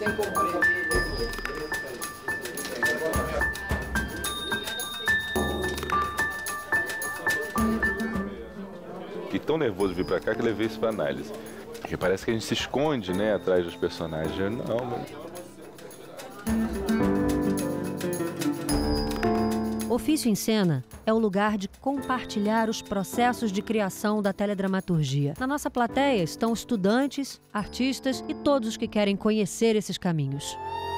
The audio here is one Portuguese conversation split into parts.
Fiquei tão nervoso de vir pra cá que levei isso pra análise. Porque parece que a gente se esconde, né, atrás dos personagens. Não, mas... Ofício em Cena é o lugar de compartilhar os processos de criação da teledramaturgia. Na nossa plateia estão estudantes, artistas e todos os que querem conhecer esses caminhos.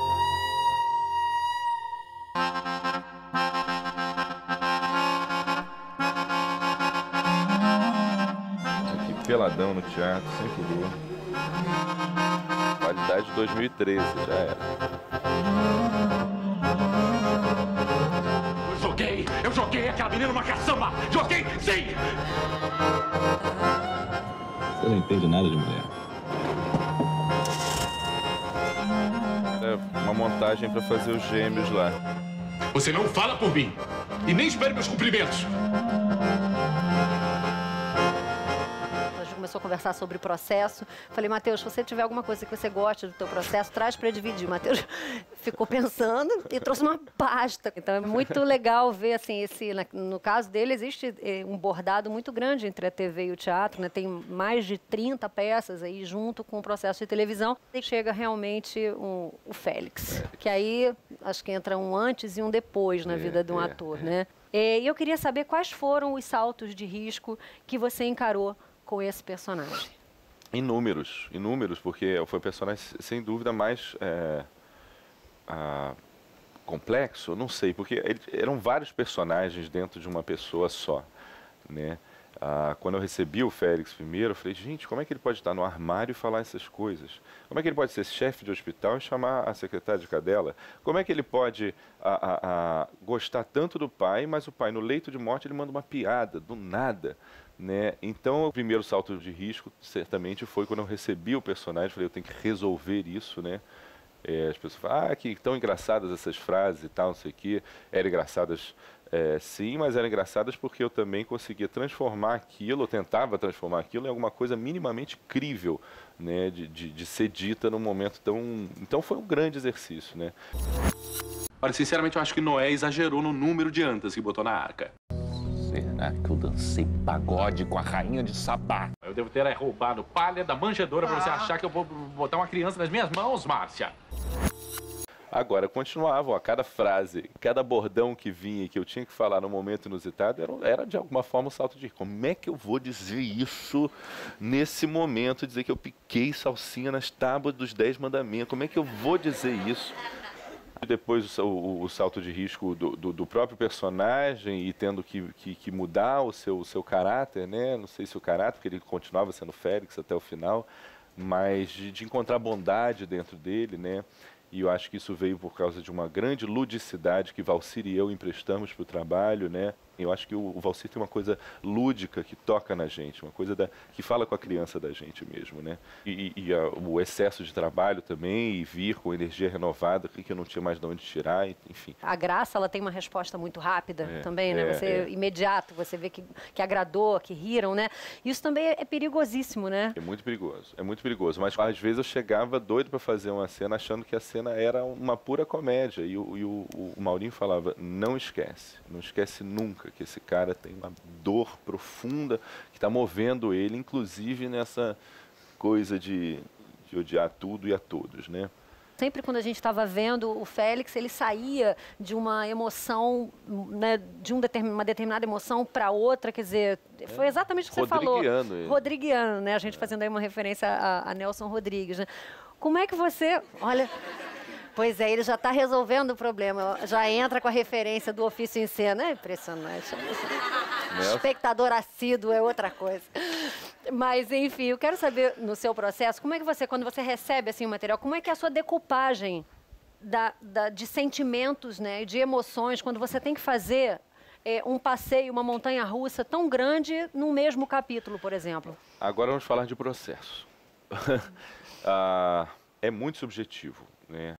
Aqui, peladão no teatro, sem furor. Qualidade de 2013, já era. Eu joguei aquela menina numa caçamba! Joguei, sim! Você não entende nada de mulher. É uma montagem para fazer os gêmeos lá. Você não fala por mim! E nem espere meus cumprimentos! Começou a conversar sobre o processo. Falei, Matheus, se você tiver alguma coisa que você goste do teu processo, traz para dividir. O Matheus ficou pensando e trouxe uma pasta. Então é muito legal ver, assim, no caso dele, existe um bordado muito grande entre a TV e o teatro, né? Tem mais de 30 peças aí junto com o processo de televisão. E chega realmente o Félix, que aí acho que entra um antes e um depois na vida de um ator, né? E eu queria saber quais foram os saltos de risco que você encarou com esse personagem. Inúmeros, porque foi o personagem, sem dúvida, mais complexo, não sei, porque eram vários personagens dentro de uma pessoa só, né? Quando eu recebi o Félix primeiro, eu falei, gente, como é que ele pode estar no armário e falar essas coisas? Como é que ele pode ser chefe de hospital e chamar a secretária de cadela? Como é que ele pode gostar tanto do pai, mas o pai no leito de morte ele manda uma piada, do nada, né? Então o primeiro salto de risco certamente foi quando eu recebi o personagem, falei, eu tenho que resolver isso, né? As pessoas falam, que tão engraçadas essas frases e tal, não sei o quê. Eram engraçadas, sim, mas eram engraçadas porque eu também conseguia transformar aquilo, eu tentava transformar aquilo em alguma coisa minimamente crível, né, de ser dita num momento tão... Então foi um grande exercício, né? Olha, sinceramente, eu acho que Noé exagerou no número de andas que botou na arca. Será que eu dancei pagode com a rainha de Sabá? Eu devo ter roubado palha da manjedoura pra você achar que eu vou botar uma criança nas minhas mãos, Márcia. Agora, continuava, a cada frase, cada bordão que vinha e que eu tinha que falar no momento inusitado, era de alguma forma um salto de... Como é que eu vou dizer isso nesse momento, dizer que eu piquei salsinha nas tábuas dos 10 mandamentos? Como é que eu vou dizer isso? Depois o salto de risco do próprio personagem e tendo que mudar o seu caráter, né? Não sei se o caráter, porque ele continuava sendo Félix até o final, mas de encontrar bondade dentro dele, né? E eu acho que isso veio por causa de uma grande ludicidade que Valcir e eu emprestamos para o trabalho, né? Eu acho que o Valcir tem uma coisa lúdica que toca na gente, uma coisa que fala com a criança da gente mesmo, né? O excesso de trabalho também, e vir com energia renovada, que eu não tinha mais de onde tirar, enfim. A Graça, ela tem uma resposta muito rápida também, né? Imediato, você vê que agradou, que riram, né? Isso também é perigosíssimo, né? É muito perigoso. Mas às vezes eu chegava doido para fazer uma cena, achando que a cena era uma pura comédia. E o Maurinho falava, não esquece nunca que esse cara tem uma dor profunda que está movendo ele, inclusive nessa coisa de odiar tudo e a todos, né? Sempre quando a gente estava vendo o Félix, ele saía de uma emoção, né, de uma determinada emoção para outra, quer dizer, foi exatamente o que você falou. Rodriguiano, né? A gente fazendo aí uma referência a Nelson Rodrigues, né? Como é que você... Olha... Pois é, ele já está resolvendo o problema, já entra com a referência do Ofício em Cena. É impressionante. Espectador assíduo é outra coisa. Mas, enfim, eu quero saber, no seu processo, como é que você, quando você recebe assim, o material, como é que é a sua decupagem de sentimentos, né, de emoções, quando você tem que fazer um passeio, uma montanha-russa tão grande num mesmo capítulo, por exemplo? Agora vamos falar de processo. É muito subjetivo, né?